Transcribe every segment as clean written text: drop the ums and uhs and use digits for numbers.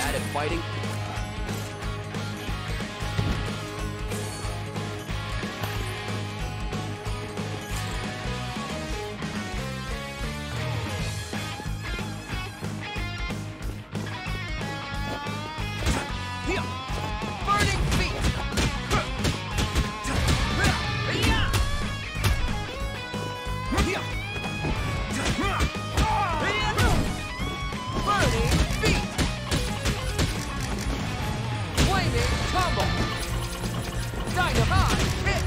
bad at fighting? Burning feet! Burning feet! Flaming tumble! Dynamite hit!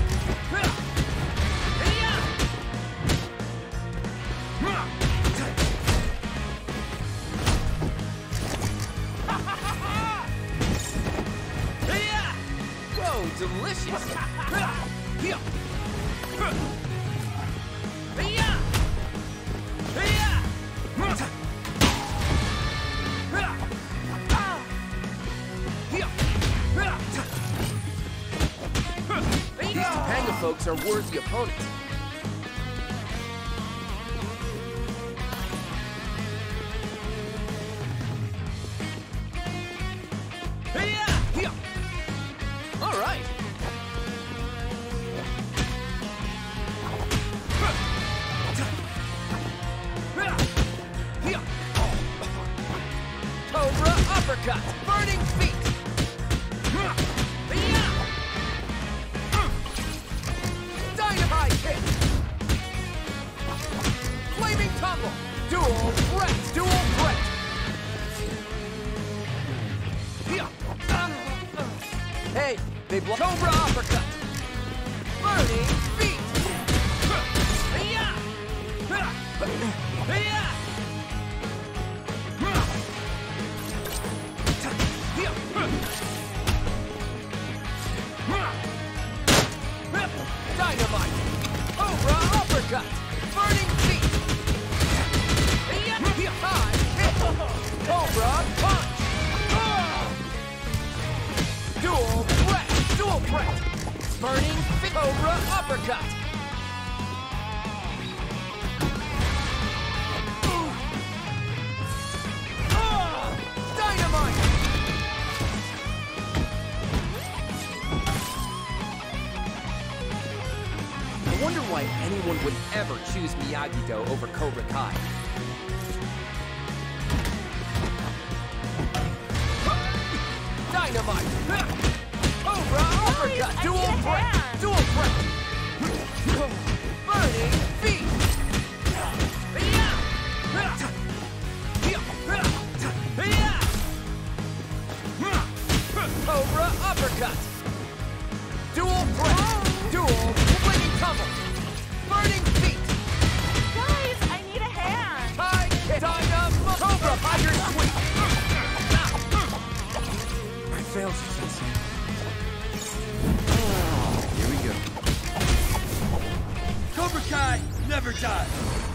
Whoa, delicious! These Topanga folks are worthy opponents. All right. Cobra uppercut, burning feet. Dynamite hit. Flaming tumble. Dual threat, dual threat. Hey, they block. Cobra uppercut. Burning feet. Dynamite. Cobra uppercut. Burning feet. High hit. Cobra punch. Dual threat. Dual threat. Burning feet. Cobra uppercut. Dynamite. I wonder why anyone would ever choose Miyagi-Do over Cobra Kai. Dynamite! Cobra uppercut! Dual threat! Dual threat! Burning feet! Cobra uppercut! Dual threat! Dual flaming tumble! Burning feet! Guys, I need a hand. High kick! Dynamo! Cobra Tiger Sweep! I failed you, Sensei. Here we go. Cobra Kai never dies.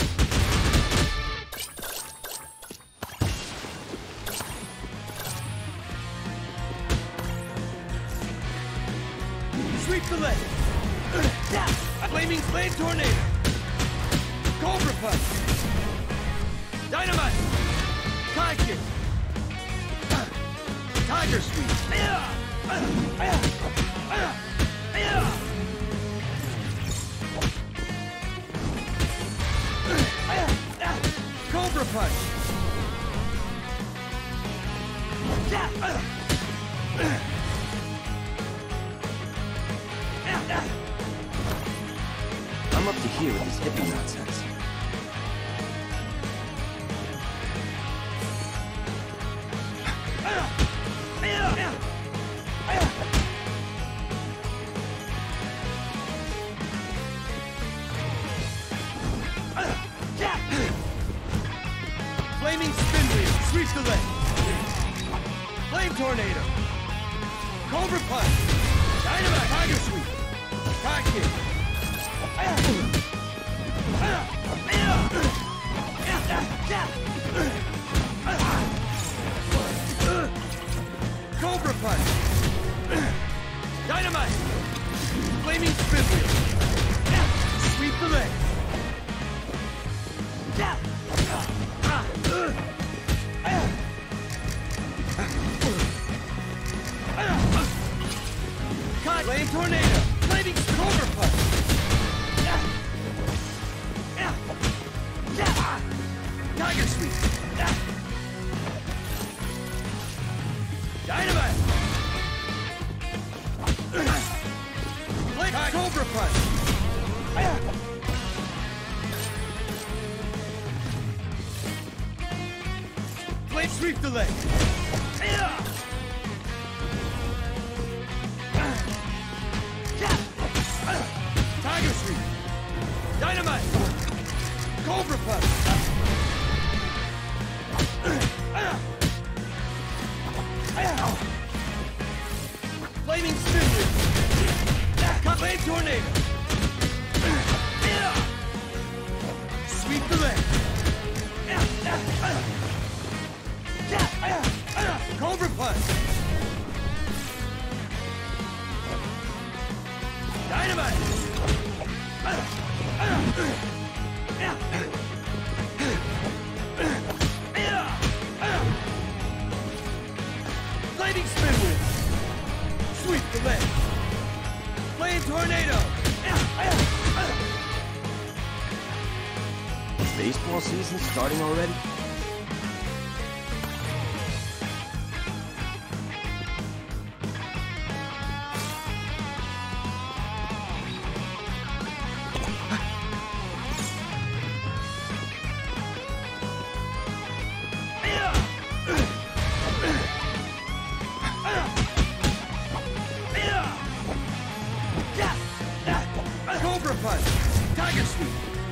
Sweep the leg. Flaming Flame Tornado. Cobra Punch. Dynamite. Kai Kick. Tiger Sweep. Cobra Punch. I'm up to here with this hippie nonsense. Flaming Spin Wheel. Sweep the leg. Flame Tornado. Cobra Punch. Dynamite. Tiger Sweep. Kai Kick. Cobra Punch. Dynamite. Flaming Spin Wheel. Sweep the leg. Sweep the leg. Tiger sweep. Dynamite. Cobra punch. Flaming spin wheel. Flame tornado. Sweep the leg. Cobra punch. Dynamite. Lightning spin wheel. Sweep the leg. Flame tornado. Is baseball season starting already? Cobra punch. Tiger sweep.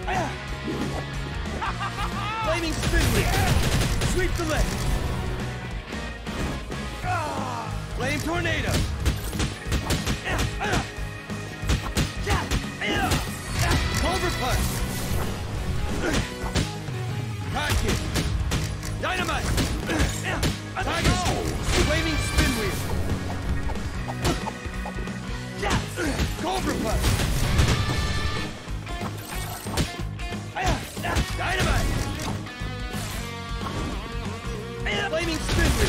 Flaming spin wheel. Sweep the leg. Flame tornado. Cobra punch. Hot kick. Dynamite. Tiger sweep. Flaming spin wheel. Cobra punch. Dynamite! Flaming spin wheel!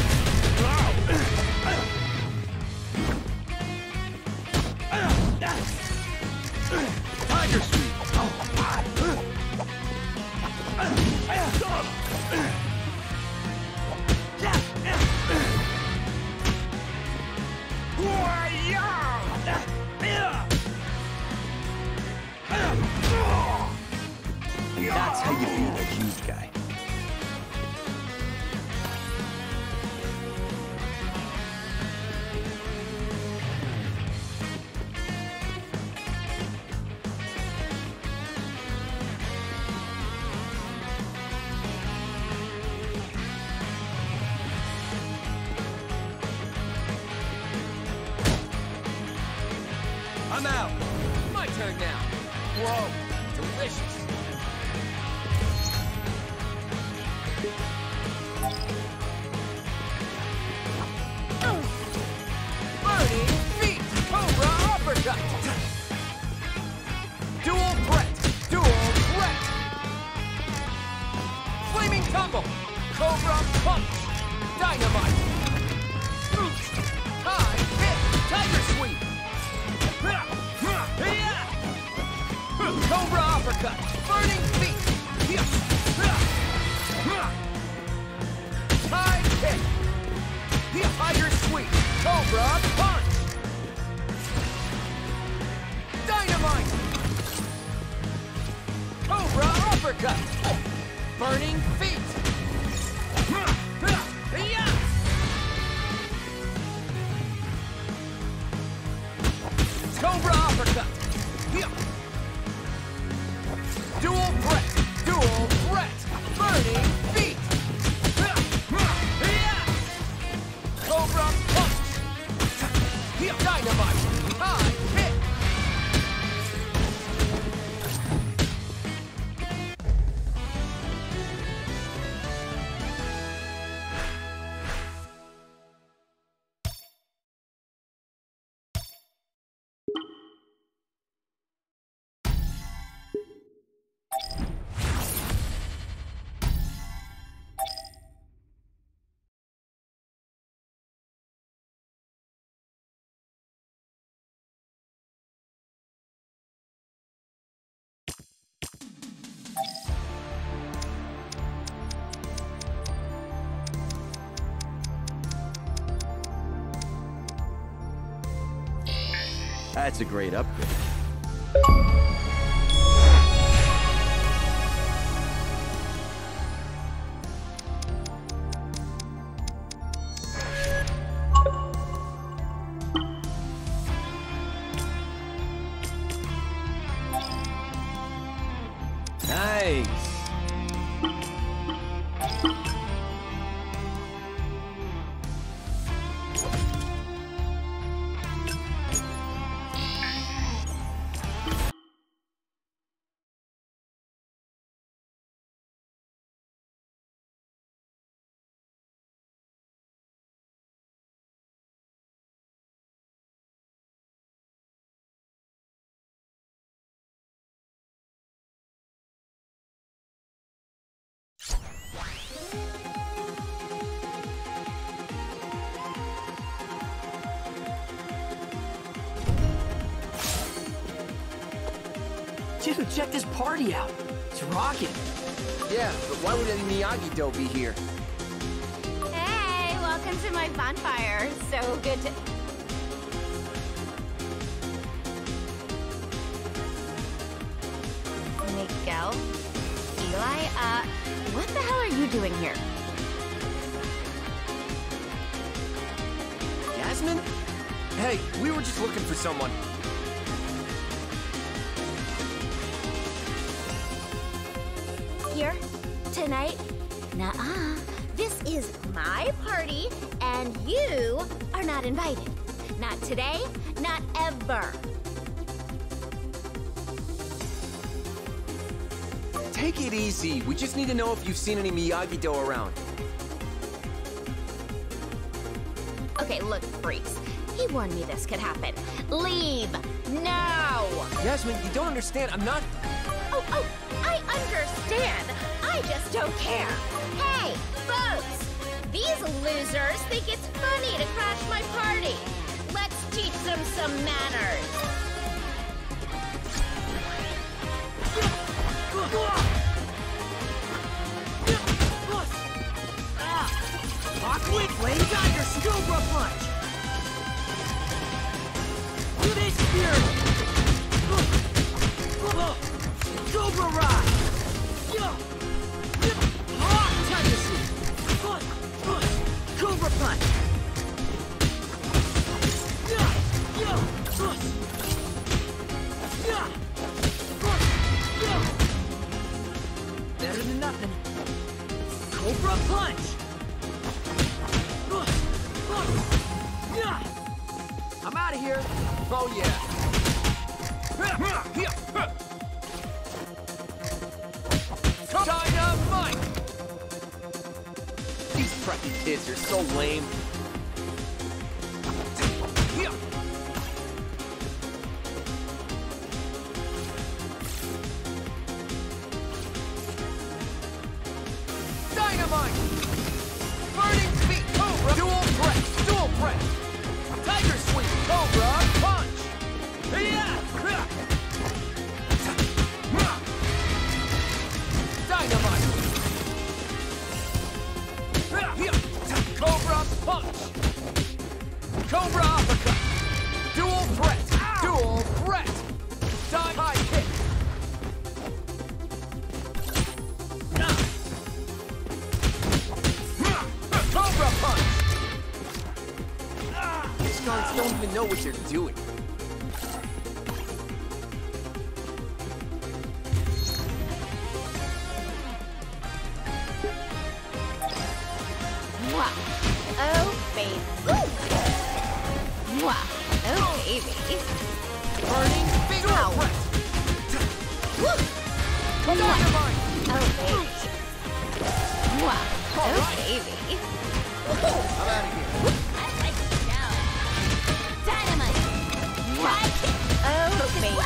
Tiger sweep! And that's how you beat a huge guy. I'm out! My turn now. Whoa, delicious. Burning feet, Cobra uppercut. Dual threat, flaming tumble, Cobra punch, dynamite. High hit, tiger sweep. Cobra uppercut, burning feet. High kick. Tiger sweep, Cobra punch. Dynamite. Cobra uppercut. Burning feet. Cobra uppercut. Dual threat, burning feet. Cobra punch. Dynamite. High hit. That's a great upgrade. Nice. Dude, check this party out. It's rocking. Yeah, but why would any Miyagi-Do be here? Hey, welcome to my bonfire. So good to... Miguel? Eli, what the hell are you doing here? Yasmin? Hey, we were just looking for someone. Here? Tonight? Nuh-uh. This is my party, and you are not invited. Not today, not ever. Take it easy. We just need to know if you've seen any Miyagi-Do around. Okay, look, freaks. He warned me this could happen. Leave! Now! Yasmin, you don't understand. I'm not... Oh, I understand. I just don't care. Hey, folks! These losers think it's funny to crash my party. Let's teach them some manners. Aquid, Flame Tiger, Cobra Punch! Do this, Fury! Cobra Ride! Hot Tiger Sweep! Cobra Punch! Better than nothing. Cobra Punch! I'm out of here. Oh, yeah. Dynamite! These preppy kids are so lame. Dynamite! Burning Feet Cobra! Dual press! Dual press! Tiger Sweep! Cobra Punch! Dynamite! Cobra Punch! Cobra Uppercut! Dual press! Dual press! High kick! Cobra Punch! These guards don't even know what they're doing. Mwah. Oh, baby. Ooh. Mwah. Oh, baby. Burning finger Ow. press! Woo. Dynamite! Oh, baby. Mwah. Oh, Alright. baby. I'm out of here. I like the show. Dynamite. Mwah. Oh, baby.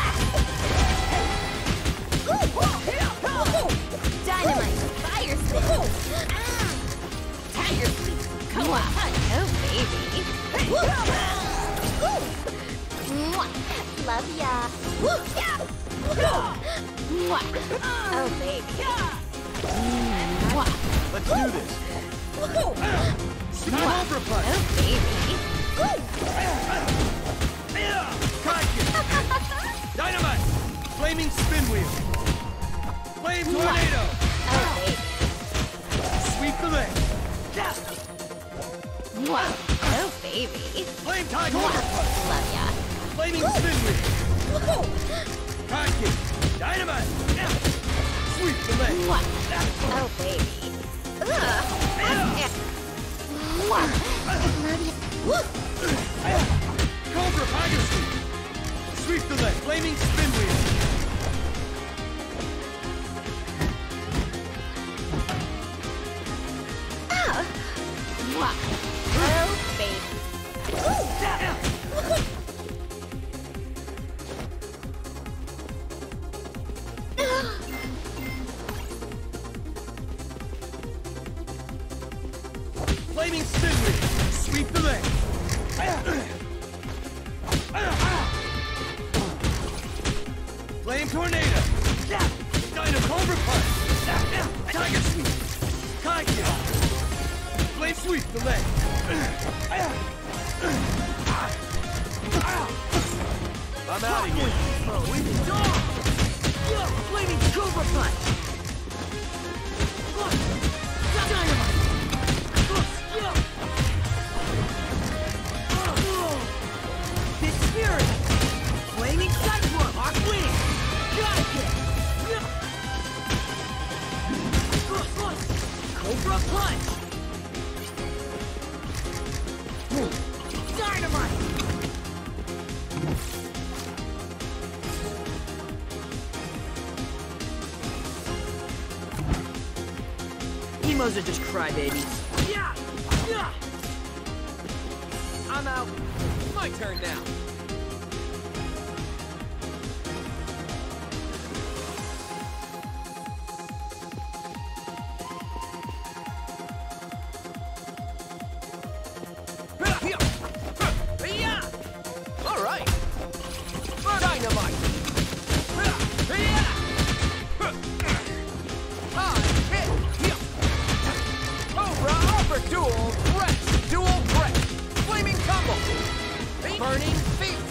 Dynamite. Fire spin. Tiger Sweep. Come on. Oh, baby. Mwah. Love ya. Mwah. Oh, baby. Mwah. Let's do this. Cobra Punch. Oh, baby. Kaiju. Dynamite. Flaming Spin Wheel. Flame Tornado. Oh, baby. Sweep the leg. Mwah. Oh, baby. Flame Tiger. Cobra Punch. Love ya. Flaming Spin Wheel. Kaiju. Dynamite. Sweep the What? Oh, baby. Ugh. Cobra Tiger Sweep! Sweep the leg, flaming spin wheel! What? Oh, baby. Flaming spin wheel! Sweep the leg! Flame tornado! Dino Cobra Punch! Tiger Sweep! Kai Kick! Flame sweep the leg! I'm out of here. Flaming Cobra Punch! Dynamite! Big Spirit! Flaming Cyclone! Arc Wing! Gotta get! Cobra Punch! Dynamite! Emos are just crybabies. Yeah! Yeah! I'm out. My turn now. All right. Dynamite. Cobra upper dual press. Dual press. Flaming combo. Burning feet.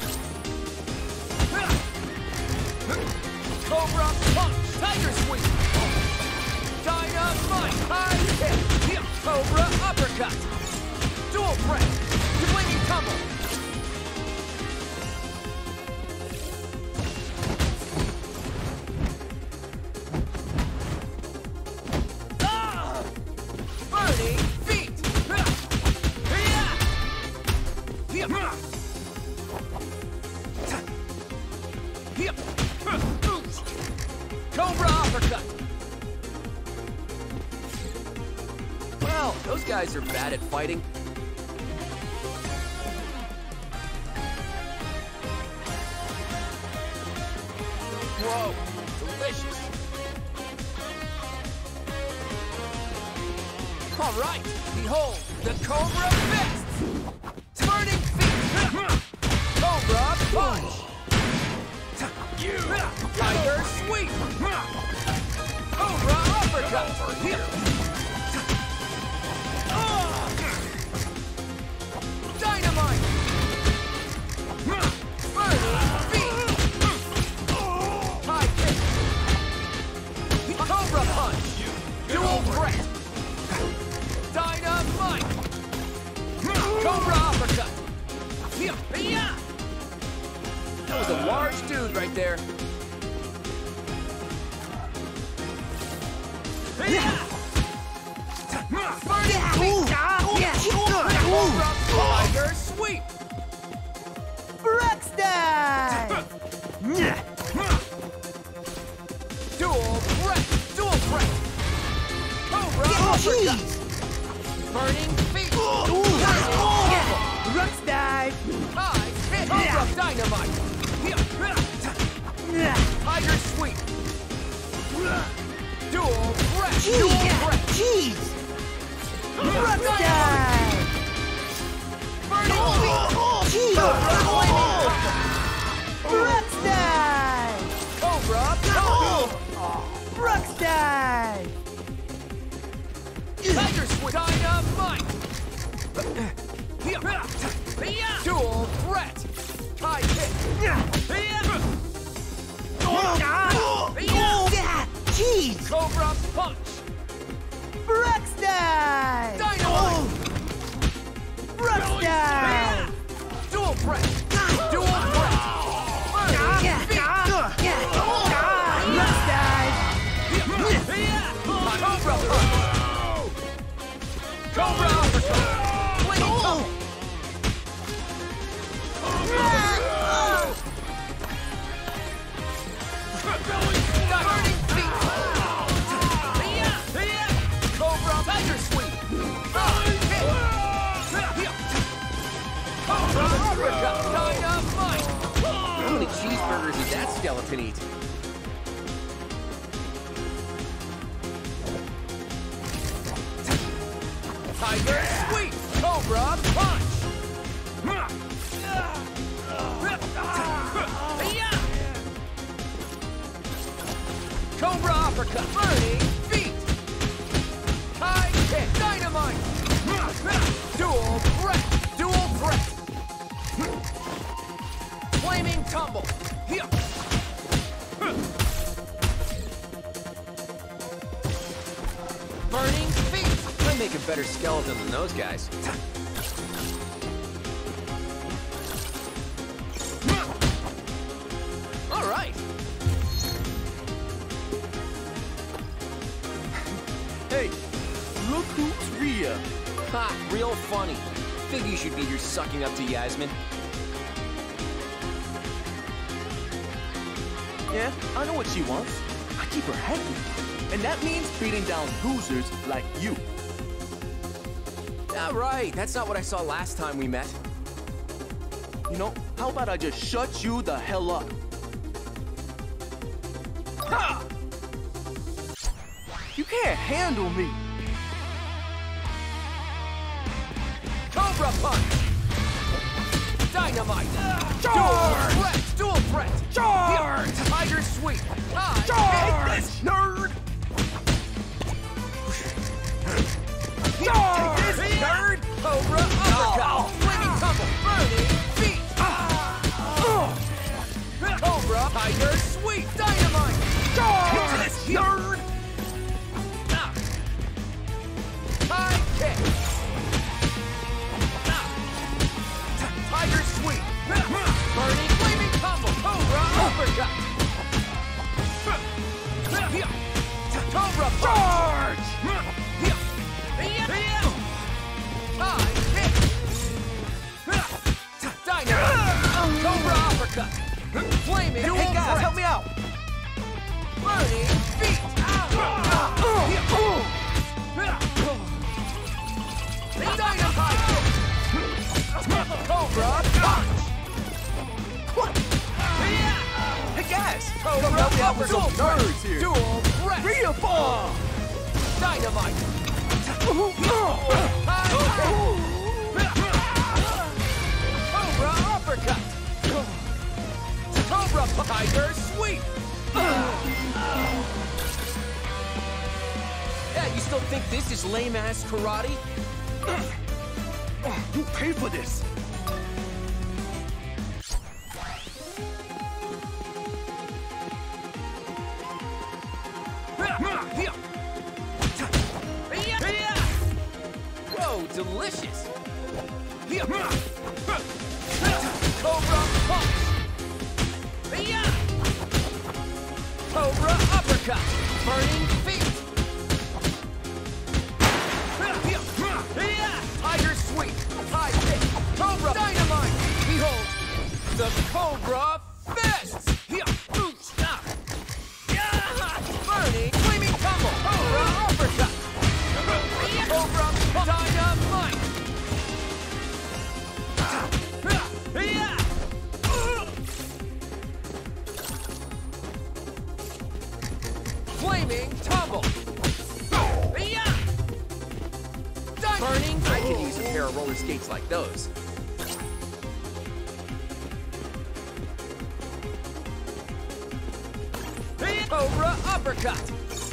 Cobra punch. Tiger sweep. Dynamite. High hit. Cobra uppercut. Dual press. Flaming combo. Burning feet. Cobra uppercut. Well, those guys are bad at fighting. Whoa, delicious. All right, behold, the Cobra Fist! Burning feet! Cobra punch! Tiger sweep! Cobra uppercut! Dynamite! Burning feet! High kick! Cobra punch! Dual threat! Dynamite! Cobra uppercut! That was a large dude right there. Tiger sweep! Rockstar! Dual threat! Dual threat! Cobra uppercut! Burning feet! Rockstar! High hit! Cobra dynamite! Tiger sweep! Dual threat! Dual threat! Jeez! Rockstar! Burning feet! Rockstar! Cobra punch! Rockstar! Tiger sweep! Dynamite! Dual threat! High kick! Jeez! Cobra punch! Rockstar! Dynamite! Rockstar! Dual threat! Dual threat! Burning feet! Rockstar! Cobra uppercut! Flaming tumble! Burning feet! Cobra tiger sweep! Cobra uppercut! Dynamite! How many cheeseburgers did that skeleton eat? Tiger sweep! Cobra punch! Cobra uppercut! Burning feet! High kick! Dynamite! Dual threat! Dual threat! Flaming tumble! Burning feet! I make a better skeleton than those guys. All right. Hey, look who's Rhea. Ha! Real funny. Think you should be here sucking up to Yasmin. Yeah, I know what she wants. I keep her happy. And that means beating down losers like you. Yeah, right. That's not what I saw last time we met. You know, how about I just shut you the hell up? Ha! You can't handle me. Cobra punch! Dynamite! Charge! Dual threat! Charge! Tiger sweep! Charge! Take this, nerd! Charge! Take this, nerd! Cobra uppercut! Flaming tumble! Burning feet! Cobra Tiger sweep! Dynamite! Charge! Take this, nerd! High kick! Tiger sweep! Burning flaming tumble! Cobra uppercut! Cobra Charge! High kick! Dynamite! Cobra uppercut! Flaming dual Hey guys, threat. help me out! Burning feet! Dynamite kick! Cobra punch! Hey guys, Cobra come help me out with some dual nerds threat. here. Dual threat! Rhea bomb! Dynamite! Cobra uppercut! Cobra Tiger sweep! Yeah, you still think this is lame-ass karate? You pay for this! Whoa, delicious! Cobra punch! Cobra uppercut! Burning feet! Tiger sweep! High kick! Cobra dynamite! Behold, the Cobra fists! Burning flaming tumble! Cobra uppercut! Cobra dynamite! Flaming tumble! Burning! I could use a pair of roller skates like those. Cobra uppercut!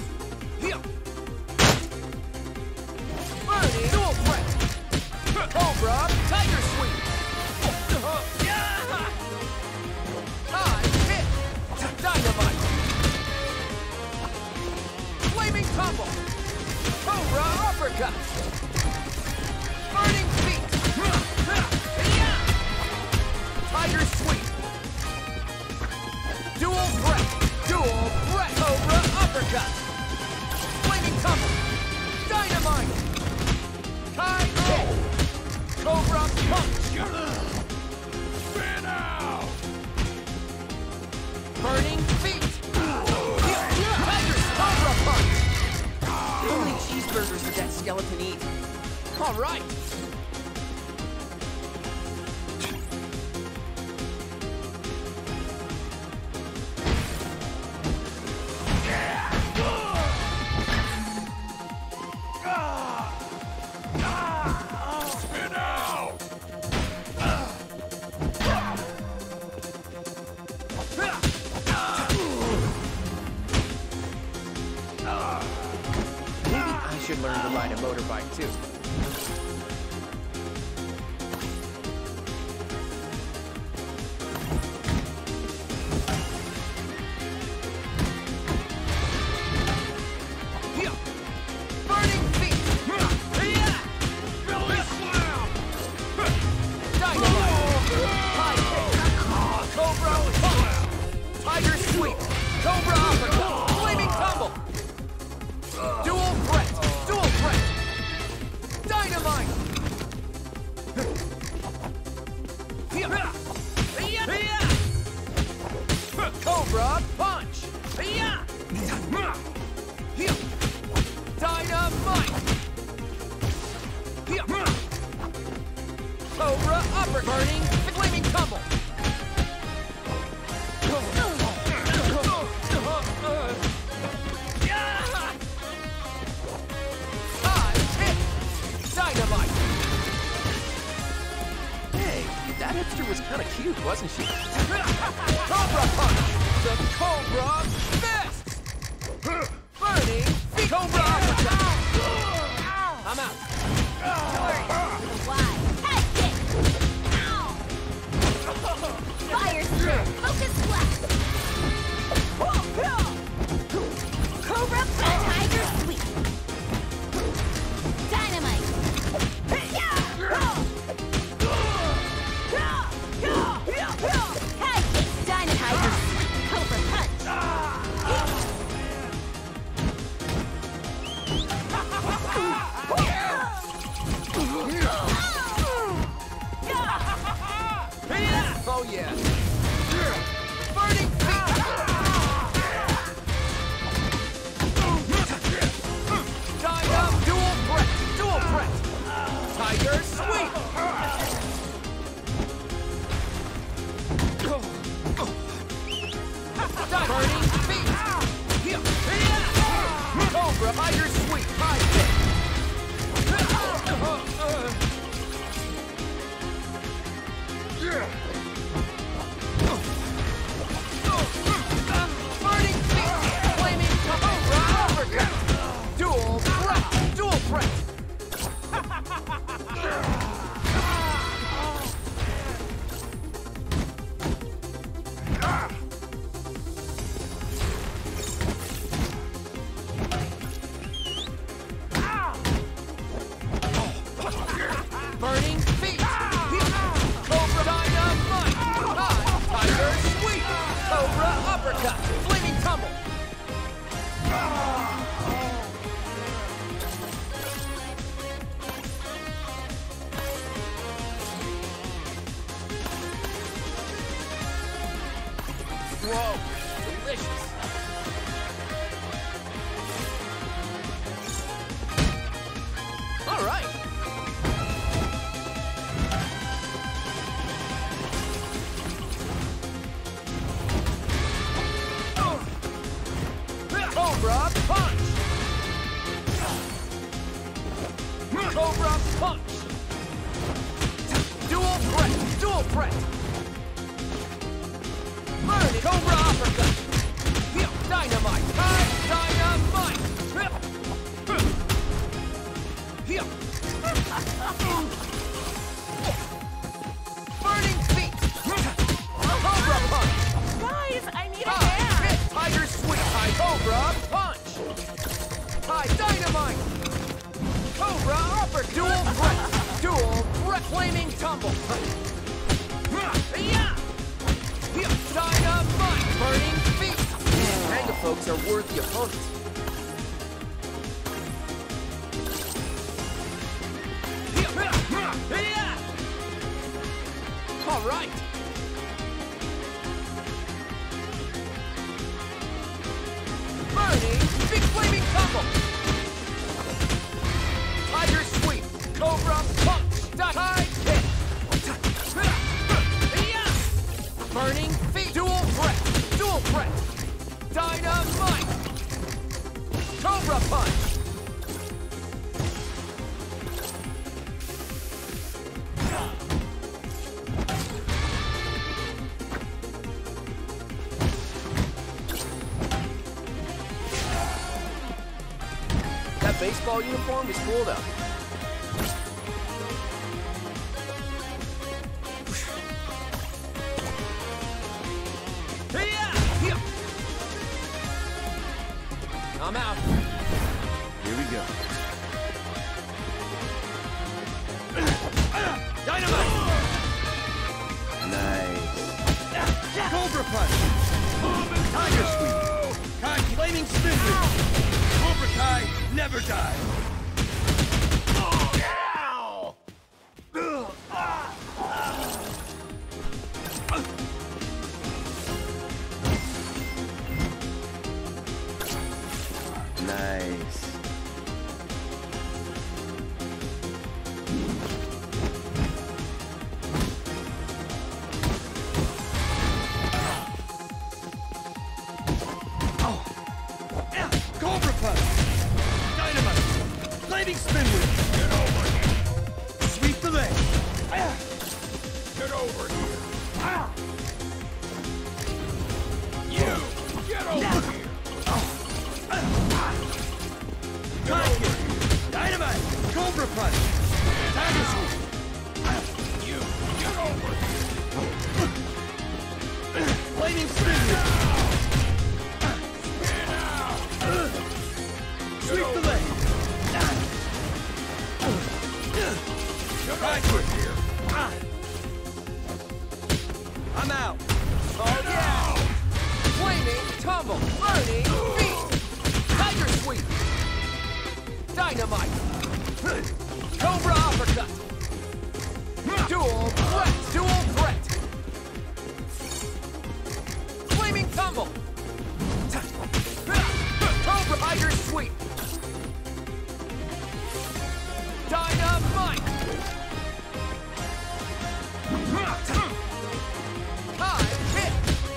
Burning dual threat! Cobra tiger sweep! High kick! Dynamite! Flaming tumble! Cobra uppercut! Burning feet! Tiger sweep! Dual threat! Dual threat! Cobra uppercut! Flaming tumble! Dynamite! All right. Should learn to ride a motorbike too. Burning feet. Billy slam. Dynamite. High kick. Cobra punch. Tiger sweep. Cobra uppercut. Flaming tumble. Dual threat. Dual threat. Dynamite. Cobra punch. Dynamite. Cobra uppercut. Burning flaming tumble. Dynamite! Hey, that hipster was kind of cute, wasn't she? Cobra punch! The Cobra fist! Burning feet! Cobra uppercut! I'm out. Why? Head kick! Ow! Fire through! Focus blast! Cobra punch! Tiger sweep! Dynamite! Head kick! Dynamite! Cobra punch! Oh yeah! Burning feet! Dynam dual threat! Dual threat! Tiger sweep! Burning feet! Cobra Tiger sweep! High kick! Burning feet! Flaming Cobra uppercut! Dual threat! Dual threat! Burning feet! Cobra dynamite! High tiger sweep! Cobra uppercut! Flaming tumble! Whoa! Delicious! All right! Cobra punch! Cobra punch! Dual threat! Dual threat! Burning Cobra uppercut! Dynamite! Dynamite! Burning feet! Cobra punch! Guys, I need a hand! Tiger sweep! High Cobra punch! High dynamite! Cobra uppercut! Dual threat! Dual threat! Flaming tumble! Dynamite! Burning feet! These Panga folks are worthy opponents. All right! Burning big flaming tumble! Tiger sweep! Cobra High kick. Burning feet. Dual threat. Dual threat. Dynamite. Cobra punch. That baseball uniform is cool though. I'm out. Here we go. Dynamite! Nice. Cobra punch! Tiger sweep! Kai flaming spin wheel! Cobra Kai never dies! Nice. Cobra punch! Dynamite! Flaming spin wheel! Get over here! Sweep the leg! Get over here! You! Get over here! Kai kick! Dynamite! Cobra punch! Tiger sweep! You! Get over here! Flaming spin wheel! Sweep the leg! Right foot here! I'm out! Oh yeah! Flaming tumble! Burning feet! Tiger sweep! Dynamite! Cobra uppercut! Dual threat! Dual threat! Flaming tumble! Cobra tiger sweep! Dynamite! High hit!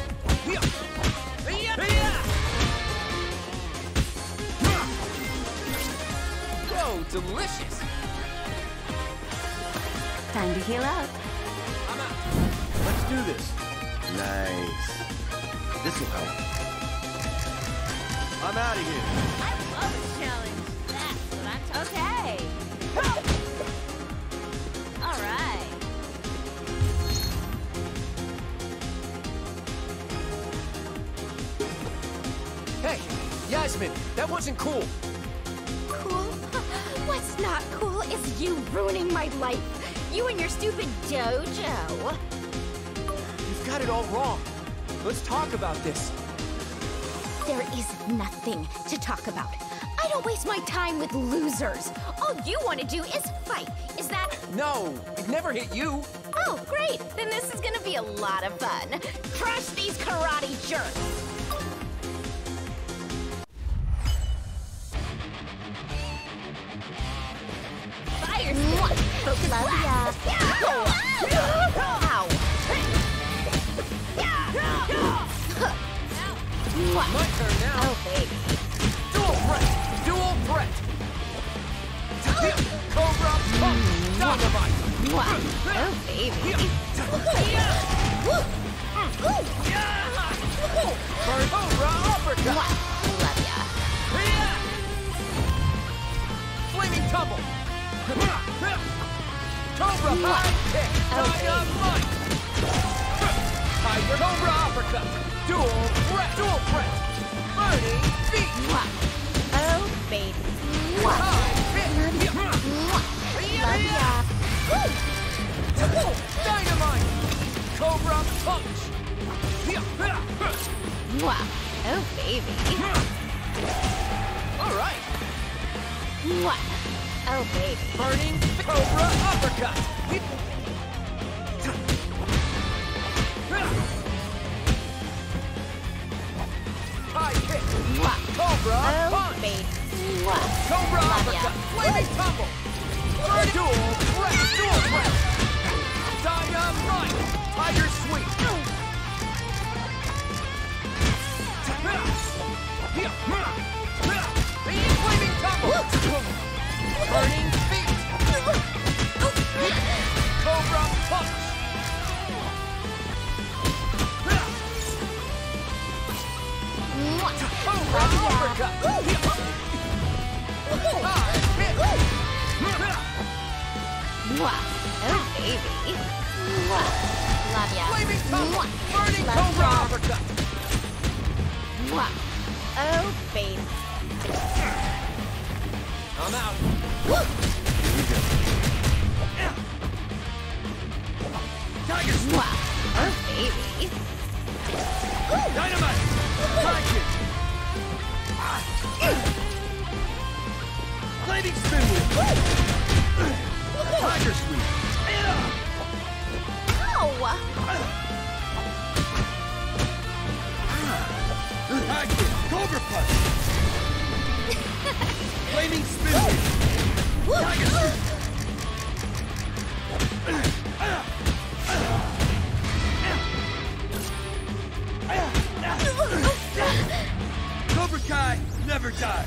Whoa, delicious! Time to heal up. I'm out. Let's do this. Nice. This'll help. I'm out of here. I love a challenge. That's what I'm talking Okay. All right. Hey, Yasmin, that wasn't cool. Cool? What's not cool is you ruining my life. You and your stupid dojo. You've got it all wrong. Let's talk about this. There is nothing to talk about. I don't waste my time with losers. All you want to do is fight. Is that... No, it never hit you. Oh, great. Then this is gonna be a lot of fun. Crush these karate jerks. Fire swat. Focus blast. Ow. My turn now. Oh, baby. Dual threat! Dual threat! Cobra punch! Dynamite! Wow. Oh, baby. Burn Cobra uppercut! Wow. Love ya. Flaming tumble! Cobra high kick! Dynamite! Tiger Cobra uppercut! Dual threat! Dual threat! Burning feet! Wow. Oh, baby. Wow. High kick! Love ya. Dynamite! Cobra punch! Wow. Oh, baby. All right! Wow. Oh, baby. Burning Cobra uppercut! High kick! Wow. Cobra Oh, punch! baby. Wow. Cobra Love ya. uppercut! Flaming tumble! Dual press! Dual press! Dynamite! Tiger sweep! Flaming tumble! Burning feet! Cobra punch! Cobra uppercut! Oh, baby. Love ya. Flaming tumble! Burning Cobra uppercut! Oh, baby. I'm out. Tiger sweep. Oh, baby. Dynamite. Tiger. Flaming spin wheel. Tiger sweep. Ow! Tiger. Cobra punch. Flaming spin wheel. Tiger sweep. Cobra Kai never dies.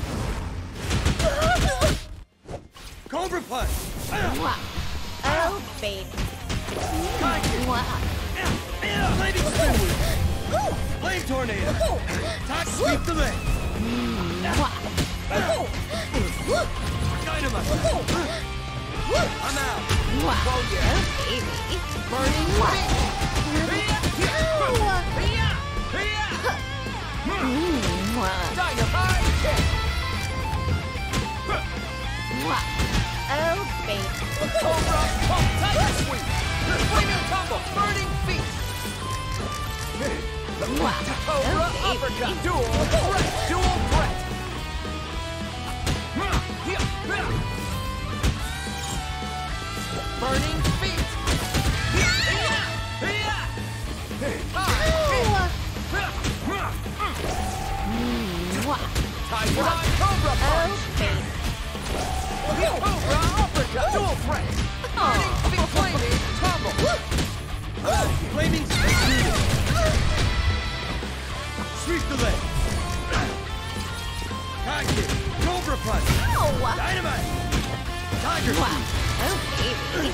Cobra punch. Oh, baby. Tiger. Flaming spin wheel. Flame tornado. Top sweep the leg. Dynamite. I'm out. Oh, baby. Burning feet! Dynamite kick! Oh, baby. Cobra pump! Tiger sweep! Flaming tumble! Burning feet! Cobra uppercut! Dual threat! Dual threat! Burning feet! Tiger Eye Cobra Oh, punch! baby. Cobra uppercut! Dual threat! Burning feet! Flaming tumble! Flaming spin wheel. Sweep the leg. Tiger. Cobra punch. Ow! Dynamite. Tiger sweep. Oh, baby.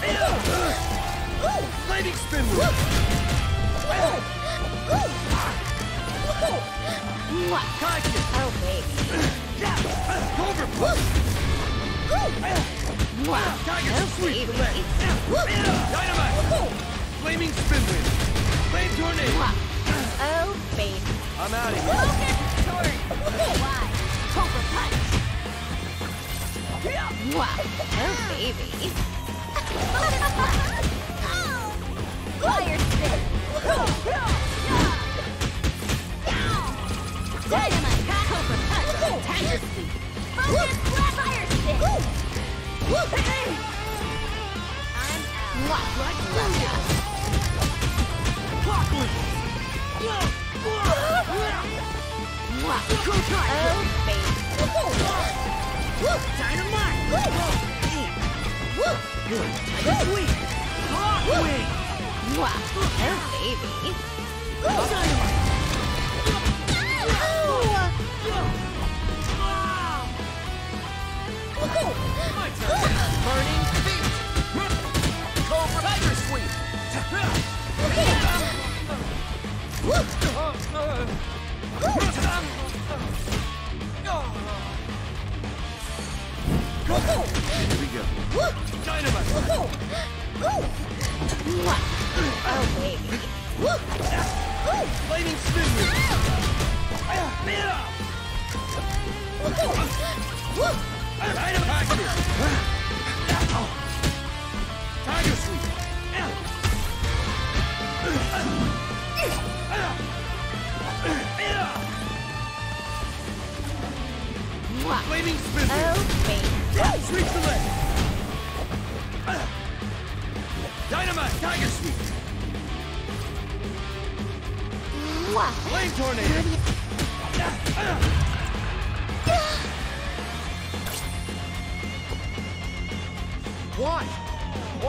Flaming spin wheel. Tiger. Oh, baby. Cobra punch. Tiger Oh, sweep the baby. leg. Dynamite. Flaming spin wheel. Flame tornado. Oh, baby. I'm out of here. Why? Cobra punch. Oh, baby. Fire spin. Dynamite. Cobra punch. Tiger sweep. Focus. Fire spin. I'm out. Love ya. Oh, baby. Dynamite! Sweet! Wing! Oh, baby. My turn! Burning feet! Cobra Tiger sweep! Here we go. Dynamite. Oh, baby. Flaming spin wheel. Dynamite. Tiger sweep. Flaming spin wheel. Oh, baby. Sweep the leg. Dynamite. Tiger sweep. Flame tornado.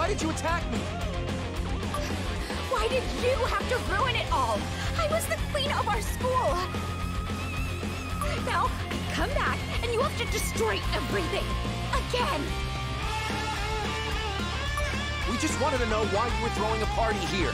Why did you attack me? Why did you have to ruin it all? I was the queen of our school. Now, I come back and you have to destroy everything. Again. We just wanted to know why you were throwing a party here.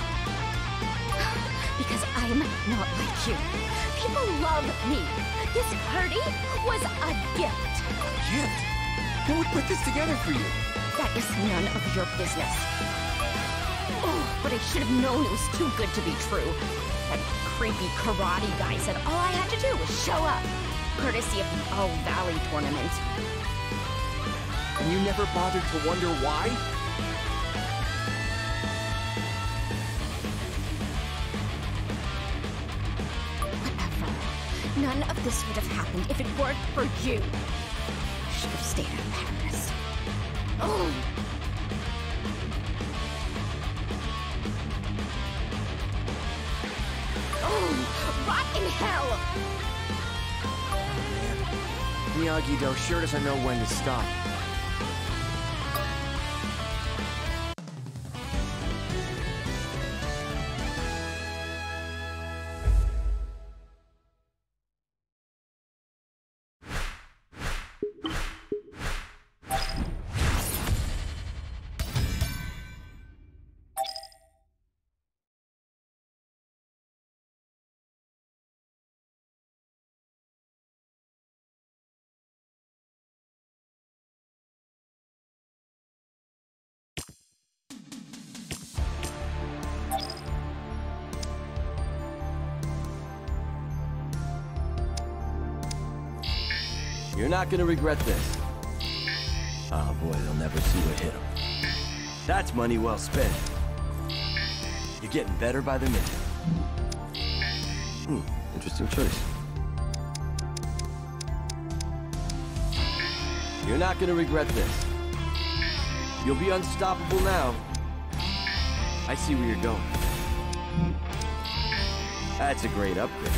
Because I'm not like you. People love me. This party was a gift. Gift? Who would put this together for you? That is none of your business. Oh, but I should have known it was too good to be true. That creepy karate guy said all I had to do was show up. Courtesy of the All Valley tournament. And you never bothered to wonder why? Whatever. None of this would have happened if it weren't for you. I should have stayed in Paris. Oh! Oh! Rot in hell! Miyagi-Do sure doesn't know when to stop. You're not gonna regret this. Oh boy, they'll never see what hit them. That's money well spent. You're getting better by the minute. Interesting choice. You're not gonna regret this. You'll be unstoppable now. I see where you're going. That's a great upgrade.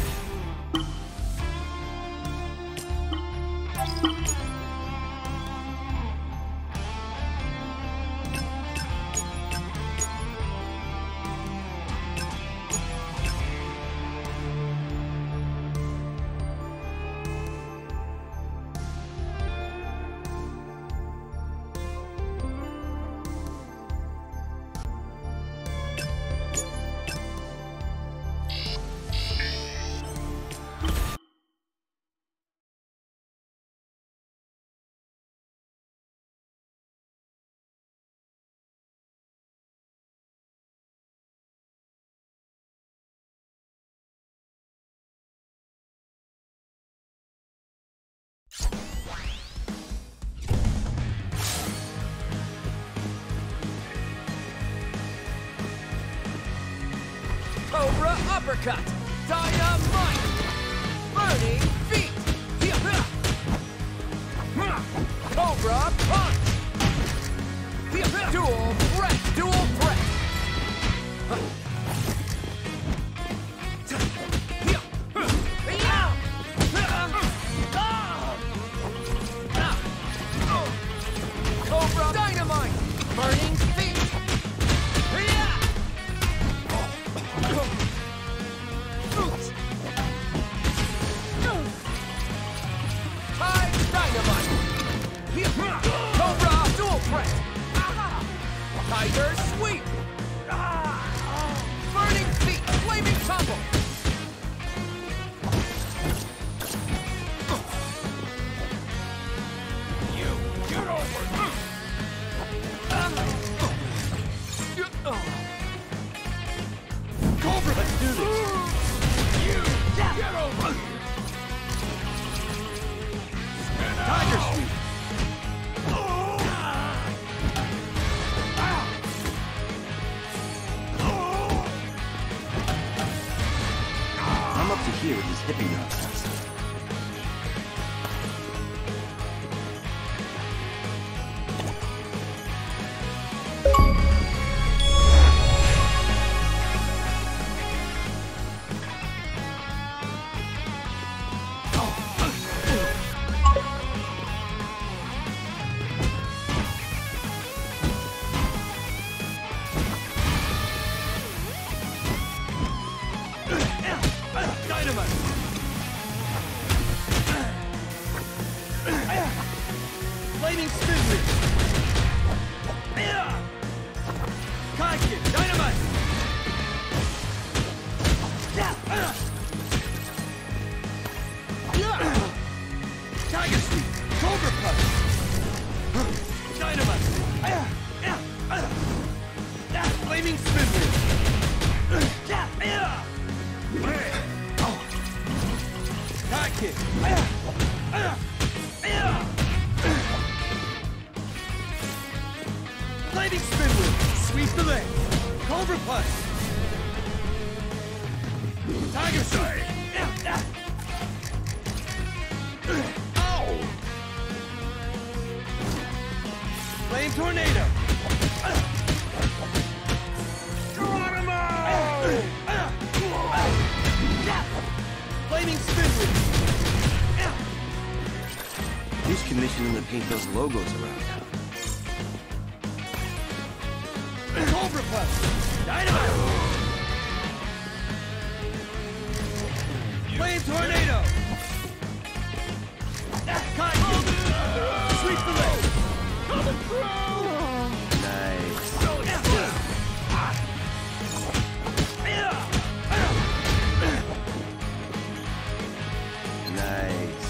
Cobra uppercut! Dynamite! Burning feet! Cobra punch! Dual threat! Dual threat! Cobra dynamite! Burning feet! Cobra dual threat! Tiger sweep! Burning feet! Flaming tumble! You get over! Cobra, let's do this! You get over! Tiger sweep! Flaming spin wheel. Kai kick, dynamite. Tiger sweep, cobra punch. Dynamite. Flaming spin wheel. Kai kick. Flaming spin wheel. Sweep the leg. Cobra punch. Tiger sweep. Ow! Flame tornado. Flaming spin wheel. Who's commissioning to paint those logos around town? Cobra punch. Dynamite. Flame tornado. Kai kick. Sweep the leg. Nice. Nice.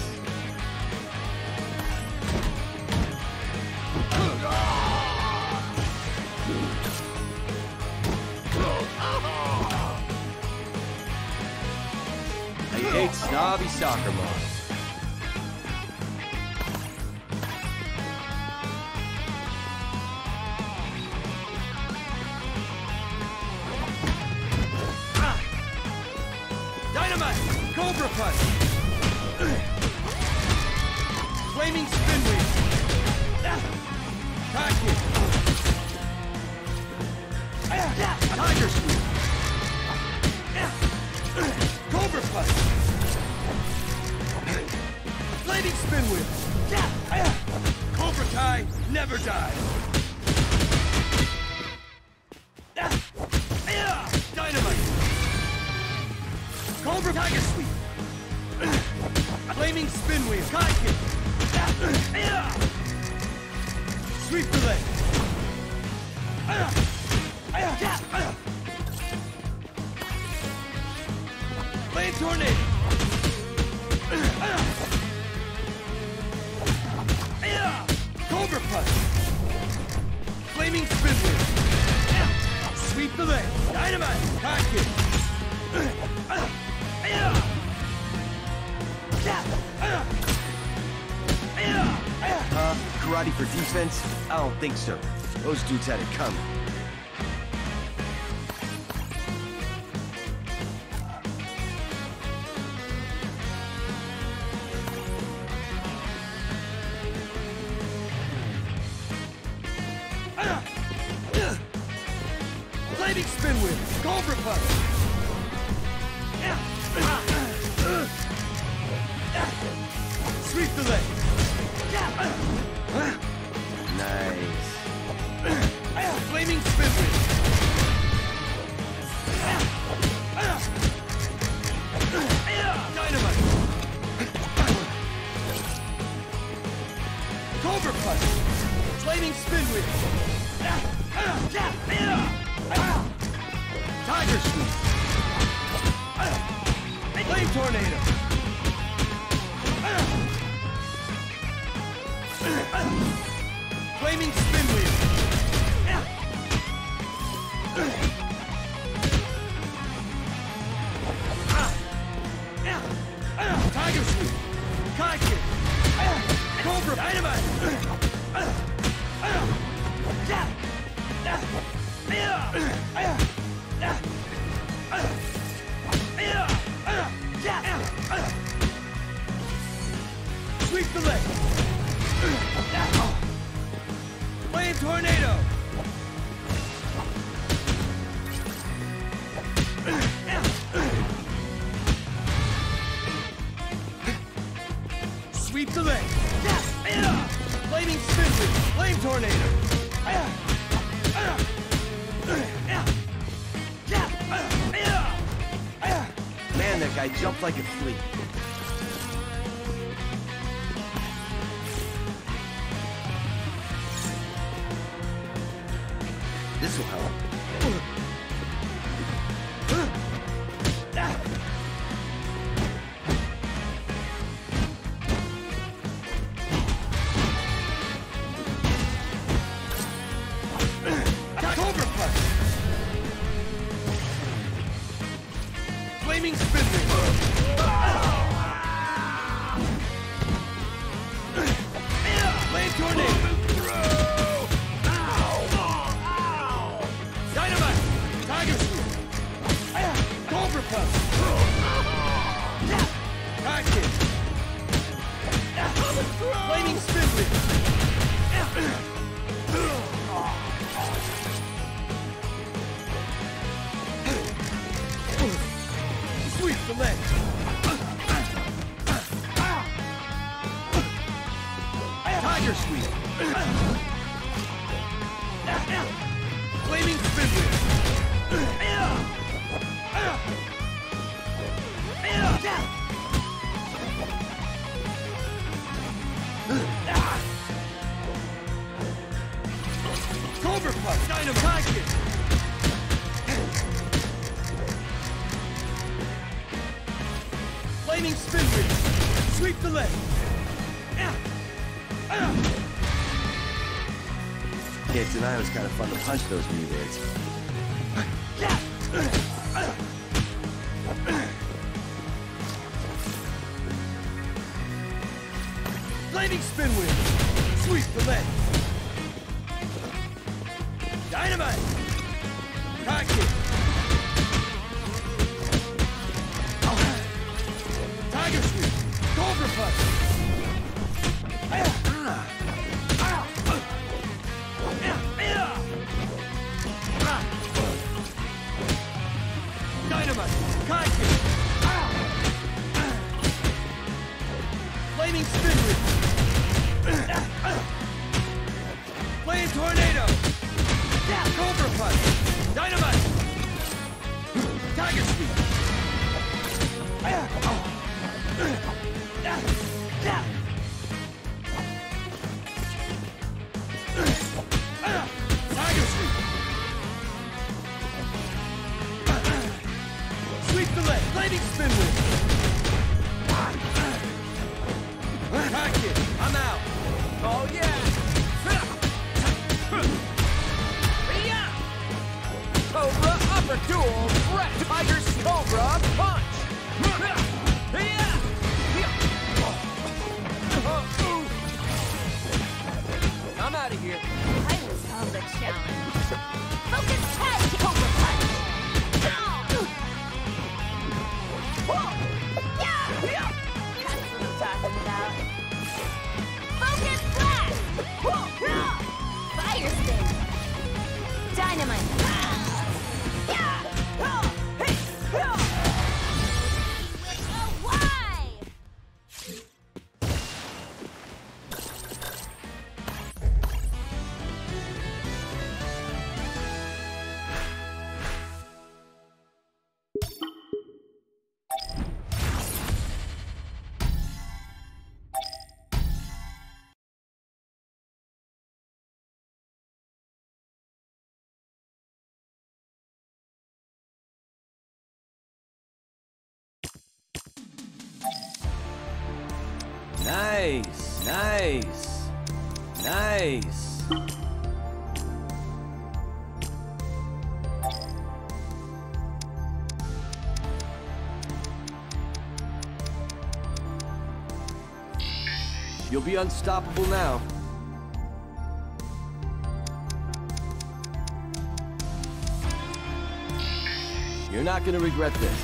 I hate snobby soccer moms. Dynamite! Cobra punch! Flaming spin wheel! Kai kick! Tiger sweep! Cobra punch! Flaming spin wheel! Cobra Kai never dies! Dynamite! Cobra Tiger sweep! Flaming spin wheel! Kai kick! Sweep the leg! Flame tornado! Cobra punch! Flaming spin wheel! Sweep the leg! Dynamite! Kai kick! Karate for defense? I don't think so. Those dudes had it coming. Flaming spin wheel! Cobra punch! Sweep the leg! Nice. Flaming spin wheel! Dynamite! Cobra punch! Flaming spin wheel! Tiger sweep! Flame tornado! Flaming spin wheel! Tiger sweep! Kai kick! Cobra dynamite! Sweep the leg! Flame tornado! Sweep the leg! Flaming spin wheel! Flame tornado! Man, that guy jumped like a flea. Flaming spin wheel. Sweep the leg. Tiger sweep. Flaming spin wheel. Cobra Punch! Dynamite! High kick! Flaming spin wheel! Sweep the leg! Can't deny it was kind of fun to punch those mutilates. Flaming spin wheel! Sweep the leg! Dynamite! High kick! Tiger sweep! Cobra punch! Dynamite! High kick! Flaming spin wheel! Flame tornado! Cobra punch! Dynamite! Tiger sweep! Tiger sweep! Sweep the leg! Flaming spin wheel! High kick! I'm out! Oh yeah! Cobra upper dual threat. Tiger's Cobra punch. I'm out of here. I was held a challenge. Focus tag! Cobra punch! That's what I'm talking about. Focus blast! Fire spin! Dynamite! Nice, nice, nice. You'll be unstoppable now. You're not gonna regret this.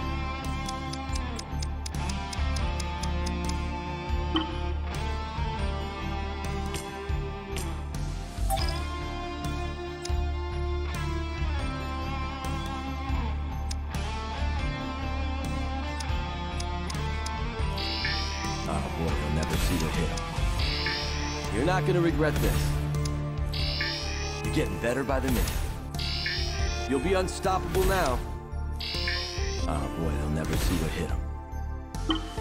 Oh boy, you'll never see what hit him. You're not gonna regret this. You're getting better by the minute. You'll be unstoppable now. Oh boy, they'll never see what hit him.